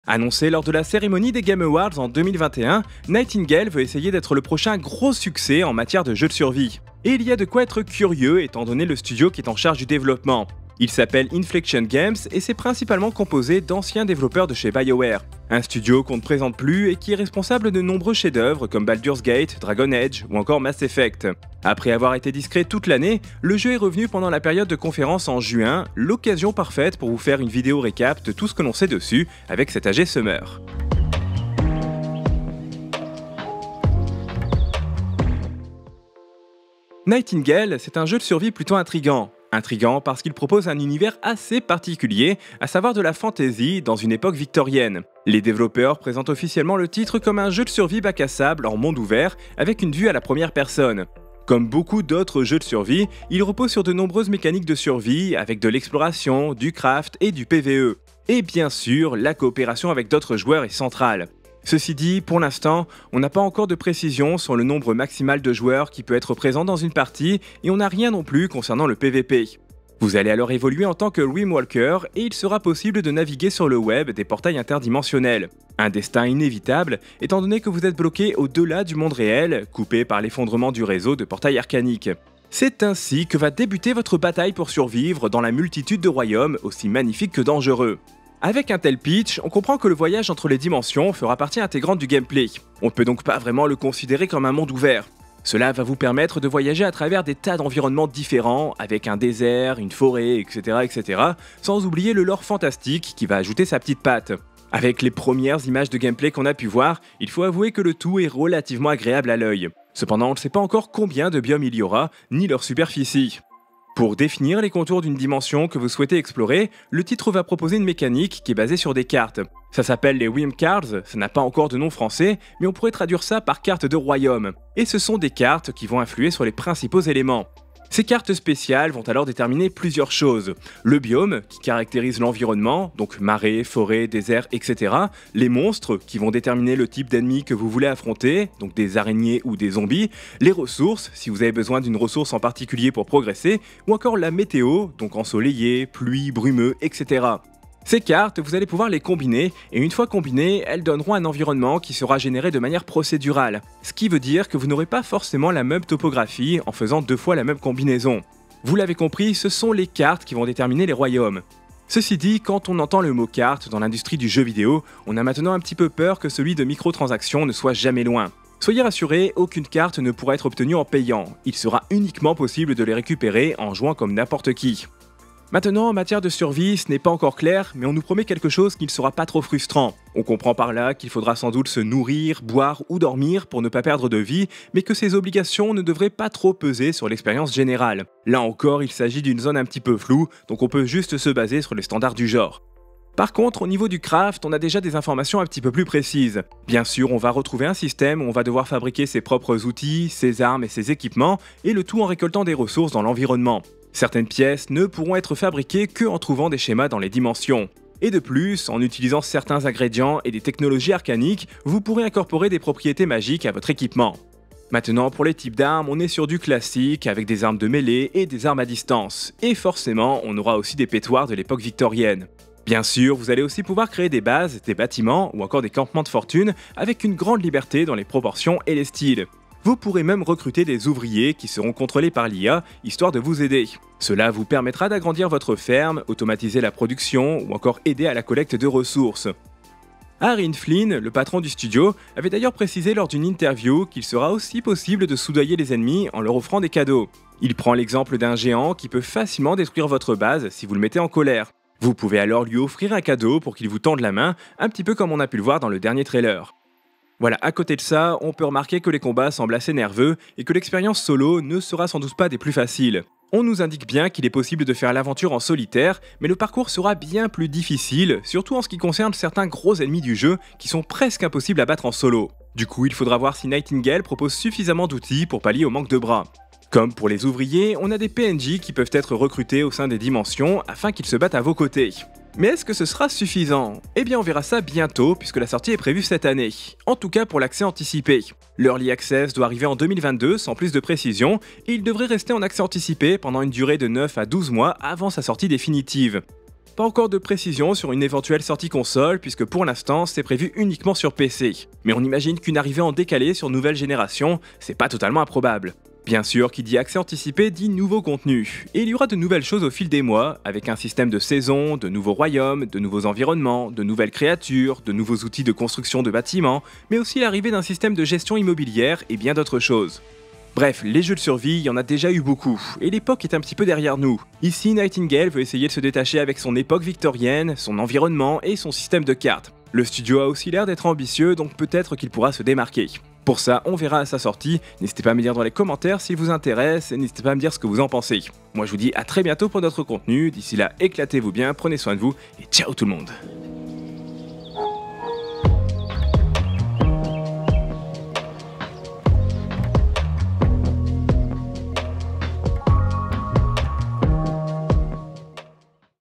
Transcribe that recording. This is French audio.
Annoncé lors de la cérémonie des Game Awards en 2021, Nightingale veut essayer d'être le prochain gros succès en matière de jeux de survie. Et il y a de quoi être curieux étant donné le studio qui est en charge du développement. Il s'appelle Inflection Games et c'est principalement composé d'anciens développeurs de chez BioWare. Un studio qu'on ne présente plus et qui est responsable de nombreux chefs-d'œuvre comme Baldur's Gate, Dragon Age ou encore Mass Effect. Après avoir été discret toute l'année, le jeu est revenu pendant la période de conférence en juin, l'occasion parfaite pour vous faire une vidéo récap de tout ce que l'on sait dessus avec cet AG Summer. Nightingale, c'est un jeu de survie plutôt intriguant. Intriguant parce qu'il propose un univers assez particulier, à savoir de la fantasy dans une époque victorienne. Les développeurs présentent officiellement le titre comme un jeu de survie bac à sable en monde ouvert avec une vue à la première personne. Comme beaucoup d'autres jeux de survie, il repose sur de nombreuses mécaniques de survie avec de l'exploration, du craft et du PvE. Et bien sûr, la coopération avec d'autres joueurs est centrale. Ceci dit, pour l'instant, on n'a pas encore de précision sur le nombre maximal de joueurs qui peut être présent dans une partie et on n'a rien non plus concernant le PvP. Vous allez alors évoluer en tant que Rimwalker et il sera possible de naviguer sur le web des portails interdimensionnels. Un destin inévitable étant donné que vous êtes bloqué au-delà du monde réel, coupé par l'effondrement du réseau de portails arcaniques. C'est ainsi que va débuter votre bataille pour survivre dans la multitude de royaumes aussi magnifiques que dangereux. Avec un tel pitch, on comprend que le voyage entre les dimensions fera partie intégrante du gameplay. On ne peut donc pas vraiment le considérer comme un monde ouvert. Cela va vous permettre de voyager à travers des tas d'environnements différents, avec un désert, une forêt, etc., sans oublier le lore fantastique qui va ajouter sa petite patte. Avec les premières images de gameplay qu'on a pu voir, il faut avouer que le tout est relativement agréable à l'œil. Cependant, on ne sait pas encore combien de biomes il y aura, ni leur superficie. Pour définir les contours d'une dimension que vous souhaitez explorer, le titre va proposer une mécanique qui est basée sur des cartes. Ça s'appelle les Whim Cards, ça n'a pas encore de nom français, mais on pourrait traduire ça par cartes de royaume. Et ce sont des cartes qui vont influer sur les principaux éléments. Ces cartes spéciales vont alors déterminer plusieurs choses. Le biome, qui caractérise l'environnement, donc marée, forêt, désert, etc. Les monstres, qui vont déterminer le type d'ennemi que vous voulez affronter, donc des araignées ou des zombies. Les ressources, si vous avez besoin d'une ressource en particulier pour progresser. Ou encore la météo, donc ensoleillé, pluie, brumeux, etc. Ces cartes, vous allez pouvoir les combiner, et une fois combinées, elles donneront un environnement qui sera généré de manière procédurale. Ce qui veut dire que vous n'aurez pas forcément la même topographie en faisant 2 fois la même combinaison. Vous l'avez compris, ce sont les cartes qui vont déterminer les royaumes. Ceci dit, quand on entend le mot carte dans l'industrie du jeu vidéo, on a maintenant un petit peu peur que celui de microtransactions ne soit jamais loin. Soyez rassurés, aucune carte ne pourra être obtenue en payant. Il sera uniquement possible de les récupérer en jouant comme n'importe qui. Maintenant, en matière de survie, ce n'est pas encore clair, mais on nous promet quelque chose qui ne sera pas trop frustrant. On comprend par là qu'il faudra sans doute se nourrir, boire ou dormir pour ne pas perdre de vie, mais que ces obligations ne devraient pas trop peser sur l'expérience générale. Là encore, il s'agit d'une zone un petit peu floue, donc on peut juste se baser sur les standards du genre. Par contre, au niveau du craft, on a déjà des informations un petit peu plus précises. Bien sûr, on va retrouver un système où on va devoir fabriquer ses propres outils, ses armes et ses équipements, et le tout en récoltant des ressources dans l'environnement. Certaines pièces ne pourront être fabriquées qu'en trouvant des schémas dans les dimensions. Et de plus, en utilisant certains ingrédients et des technologies arcaniques, vous pourrez incorporer des propriétés magiques à votre équipement. Maintenant, pour les types d'armes, on est sur du classique avec des armes de mêlée et des armes à distance. Et forcément, on aura aussi des pétoires de l'époque victorienne. Bien sûr, vous allez aussi pouvoir créer des bases, des bâtiments ou encore des campements de fortune avec une grande liberté dans les proportions et les styles. Vous pourrez même recruter des ouvriers qui seront contrôlés par l'IA, histoire de vous aider. Cela vous permettra d'agrandir votre ferme, automatiser la production ou encore aider à la collecte de ressources. Aaron Flynn, le patron du studio, avait d'ailleurs précisé lors d'une interview qu'il sera aussi possible de soudoyer les ennemis en leur offrant des cadeaux. Il prend l'exemple d'un géant qui peut facilement détruire votre base si vous le mettez en colère. Vous pouvez alors lui offrir un cadeau pour qu'il vous tende la main, un petit peu comme on a pu le voir dans le dernier trailer. Voilà, à côté de ça, on peut remarquer que les combats semblent assez nerveux et que l'expérience solo ne sera sans doute pas des plus faciles. On nous indique bien qu'il est possible de faire l'aventure en solitaire, mais le parcours sera bien plus difficile, surtout en ce qui concerne certains gros ennemis du jeu qui sont presque impossibles à battre en solo. Du coup, il faudra voir si Nightingale propose suffisamment d'outils pour pallier au manque de bras. Comme pour les ouvriers, on a des PNJ qui peuvent être recrutés au sein des dimensions afin qu'ils se battent à vos côtés. Mais est-ce que ce sera suffisant? Eh bien on verra ça bientôt puisque la sortie est prévue cette année, en tout cas pour l'accès anticipé. L'Early Access doit arriver en 2022 sans plus de précision et il devrait rester en accès anticipé pendant une durée de 9 à 12 mois avant sa sortie définitive. Pas encore de précision sur une éventuelle sortie console, puisque pour l'instant c'est prévu uniquement sur PC. Mais on imagine qu'une arrivée en décalé sur nouvelle génération, c'est pas totalement improbable. Bien sûr, qui dit accès anticipé dit nouveau contenu, et il y aura de nouvelles choses au fil des mois, avec un système de saisons, de nouveaux royaumes, de nouveaux environnements, de nouvelles créatures, de nouveaux outils de construction de bâtiments, mais aussi l'arrivée d'un système de gestion immobilière et bien d'autres choses. Bref, les jeux de survie, il y en a déjà eu beaucoup, et l'époque est un petit peu derrière nous. Ici, Nightingale veut essayer de se détacher avec son époque victorienne, son environnement et son système de cartes. Le studio a aussi l'air d'être ambitieux, donc peut-être qu'il pourra se démarquer. Pour ça, on verra à sa sortie. N'hésitez pas à me dire dans les commentaires s'il vous intéresse, et n'hésitez pas à me dire ce que vous en pensez. Moi je vous dis à très bientôt pour notre contenu, d'ici là éclatez-vous bien, prenez soin de vous, et ciao tout le monde.